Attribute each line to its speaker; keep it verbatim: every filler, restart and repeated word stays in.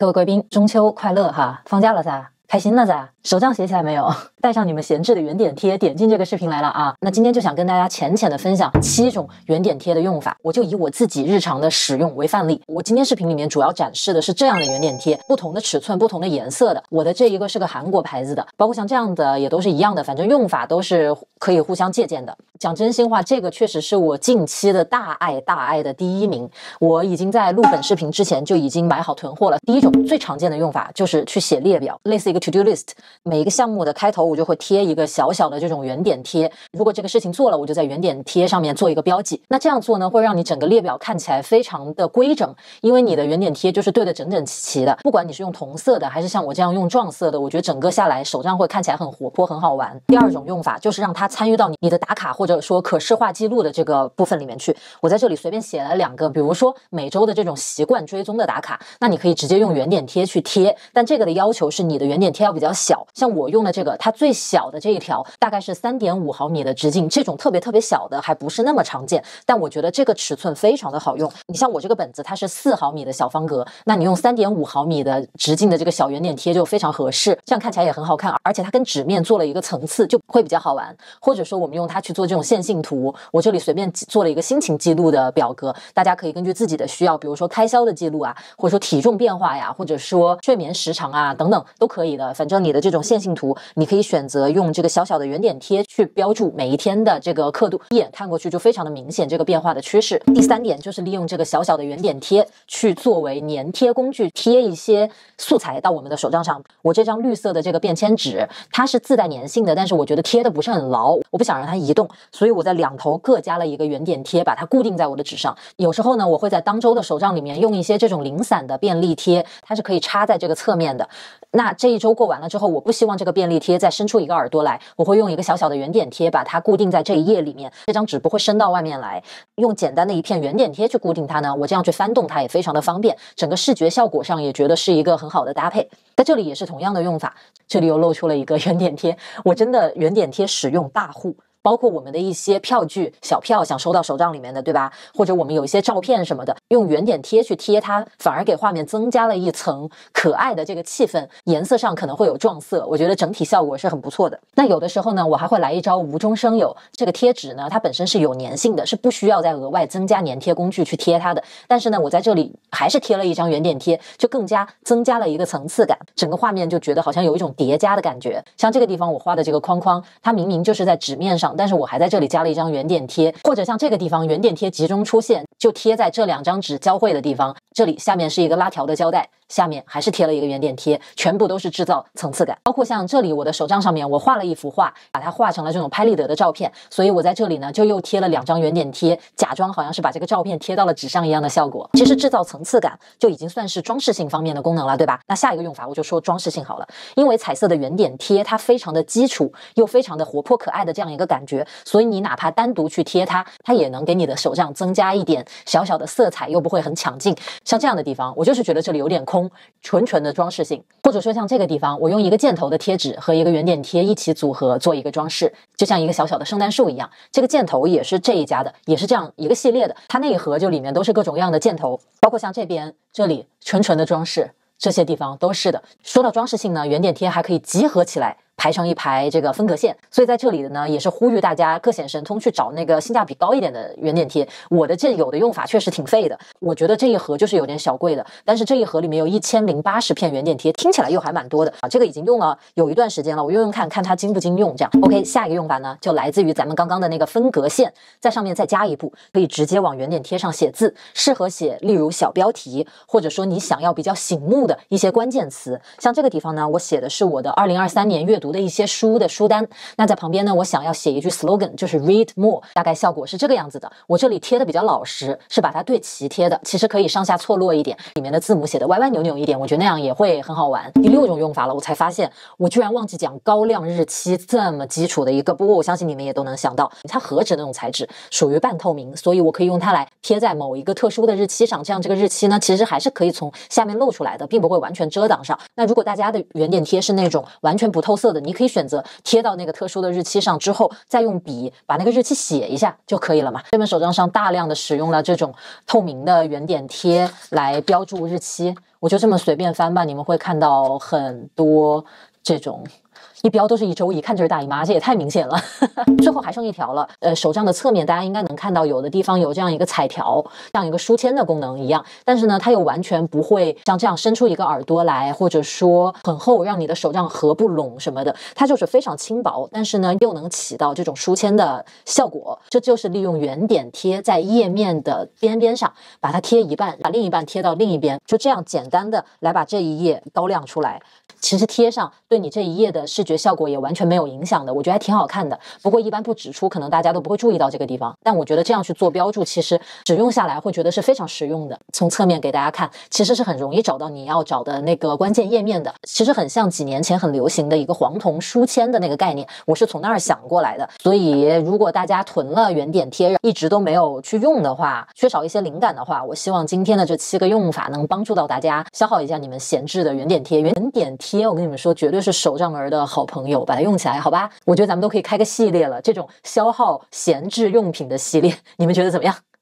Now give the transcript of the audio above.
Speaker 1: 各位贵宾，中秋快乐哈！放假了噻，开心了噻，手账写起来没有？带上你们闲置的圆点贴，点进这个视频来了啊！那今天就想跟大家浅浅的分享七种圆点贴的用法，我就以我自己日常的使用为范例。我今天视频里面主要展示的是这样的圆点贴，不同的尺寸、不同的颜色的。我的这一个是个韩国牌子的，包括像这样的也都是一样的，反正用法都是可以互相借鉴的。讲真心话，这个确实是我近期的大爱大爱的第一名。我已经在录本视频之前就已经买好囤货了。第一种最常见的用法就是去写列表，类似一个 to do list， 每一个项目的开头我就会贴一个小小的这种圆点贴。如果这个事情做了，我就在圆点贴上面做一个标记。那这样做呢，会让你整个列表看起来非常的规整，因为你的圆点贴就是对得整整齐齐的。不管你是用同色的，还是像我这样用撞色的，我觉得整个下来手账会看起来很活泼，很好玩。第二种用法就是让它参与到你你的打卡或者说可视化记录的这个部分里面去。我在这里随便写了两个，比如说每周的这种习惯追踪的打卡，那你可以直接用圆点贴去贴，但这个的要求是你的圆点贴要比较小。像我用的这个，它最小的这一条大概是 三点五毫米的直径，这种特别特别小的还不是那么常见，但我觉得这个尺寸非常的好用。你像我这个本子它是四毫米的小方格，那你用 三点五毫米的直径的这个小圆点贴就非常合适，这样看起来也很好看，而且它跟纸面做了一个层次，就会比较好玩。或者说我们用它去做这种线性图，我这里随便做了一个心情记录的表格，大家可以根据自己的需要，比如说开销的记录啊，或者说体重变化呀，或者说睡眠时长啊等等都可以的。反正你的这种线性图，你可以选择用这个小小的圆点贴去标注每一天的这个刻度，一眼看过去就非常的明显这个变化的趋势。第三点就是利用这个小小的圆点贴去作为粘贴工具，贴一些素材到我们的手账上。我这张绿色的这个便签纸，它是自带粘性的，但是我觉得贴的不是很牢，我不想让它移动，所以我在两头各加了一个圆点贴，把它固定在我的纸上。有时候呢，我会在当周的手账里面用一些这种零散的便利贴，它是可以插在这个侧面的。那这一周过完了之后，我不希望这个便利贴再伸出一个耳朵来，我会用一个小小的圆点贴把它固定在这一页里面，这张纸不会伸到外面来。用简单的一片圆点贴去固定它呢，我这样去翻动它也非常的方便，整个视觉效果上也觉得是一个很好的搭配。在这里也是同样的用法，这里又露出了一个圆点贴，我真的圆点贴使用大户。包括我们的一些票据、小票想收到手账里面的，对吧？或者我们有一些照片什么的，用圆点贴去贴它，反而给画面增加了一层可爱的这个气氛，颜色上可能会有撞色，我觉得整体效果是很不错的。那有的时候呢，我还会来一招无中生有，这个贴纸呢，它本身是有粘性的，是不需要再额外增加粘贴工具去贴它的。但是呢，我在这里还是贴了一张圆点贴，就更加增加了一个层次感，整个画面就觉得好像有一种叠加的感觉。像这个地方我画的这个框框，它明明就是在纸面上，但是我还在这里加了一张圆点贴，或者像这个地方圆点贴集中出现，就贴在这两张纸交汇的地方，这里下面是一个拉条的胶带，下面还是贴了一个圆点贴，全部都是制造层次感。包括像这里我的手账上面我画了一幅画，把它画成了这种拍立得的照片，所以我在这里呢就又贴了两张圆点贴，假装好像是把这个照片贴到了纸上一样的效果。其实制造层次感就已经算是装饰性方面的功能了，对吧？那下一个用法我就说装饰性好了，因为彩色的圆点贴它非常的基础又非常的活泼可爱的这样一个感觉，所以你哪怕单独去贴它，它也能给你的手账增加一点小小的色彩，又不会很抢镜。像这样的地方我就是觉得这里有点空，纯纯的装饰性。或者说像这个地方我用一个箭头的贴纸和一个圆点贴一起组合做一个装饰，就像一个小小的圣诞树一样。这个箭头也是这一家的，也是这样一个系列的，它那一盒就里面都是各种各样的箭头，包括像这边这里纯纯的装饰，这些地方都是的。说到装饰性呢，圆点贴还可以集合起来排成一排这个分隔线，所以在这里的呢也是呼吁大家各显神通去找那个性价比高一点的圆点贴。我的这有的用法确实挺费的，我觉得这一盒就是有点小贵的，但是这一盒里面有一千零八十片圆点贴，听起来又还蛮多的啊。这个已经用了有一段时间了，我用用看看它经不经用这样。OK， 下一个用法呢就来自于咱们刚刚的那个分隔线，在上面再加一步，可以直接往圆点贴上写字，适合写例如小标题，或者说你想要比较醒目的一些关键词。像这个地方呢，我写的是我的二零二三年阅读的一些书的书单，那在旁边呢我想要写一句 slogan， 就是 read more， 大概效果是这个样子的。我这里贴的比较老实，是把它对齐贴的，其实可以上下错落一点，里面的字母写的歪歪扭扭一点，我觉得那样也会很好玩。第六种用法了，我才发现我居然忘记讲高亮日期这么基础的一个，不过我相信你们也都能想到，它和纸那种材质属于半透明，所以我可以用它来贴在某一个特殊的日期上，这样这个日期呢其实还是可以从下面露出来的，并不会完全遮挡上。那如果大家的圆点贴是那种完全不透色的色的，你可以选择贴到那个特殊的日期上之后，再用笔把那个日期写一下就可以了嘛。这本手账上大量的使用了这种透明的圆点贴来标注日期，我就这么随便翻吧，你们会看到很多这种一标都是一周，一看就是大姨妈，这也太明显了。最后还剩一条了，呃，手账的侧面大家应该能看到，有的地方有这样一个彩条，像一个书签的功能一样，但是呢，它又完全不会像这样伸出一个耳朵来，或者说很厚，让你的手账合不拢什么的，它就是非常轻薄，但是呢，又能起到这种书签的效果。这就是利用圆点贴在页面的边边上，把它贴一半，把另一半贴到另一边，就这样简单的来把这一页高亮出来。其实贴上对你这一页的视觉效果也完全没有影响的，我觉得还挺好看的。不过一般不指出，可能大家都不会注意到这个地方。但我觉得这样去做标注，其实使用下来会觉得是非常实用的。从侧面给大家看，其实是很容易找到你要找的那个关键页面的。其实很像几年前很流行的一个黄铜书签的那个概念，我是从那儿想过来的。所以如果大家囤了圆点贴，一直都没有去用的话，缺少一些灵感的话，我希望今天的这七个用法能帮助到大家消耗一下你们闲置的圆点贴。圆点贴我跟你们说，绝对是手账儿的好朋友，把它用起来，好吧？我觉得咱们都可以开个系列了，这种消耗闲置用品的系列，你们觉得怎么样？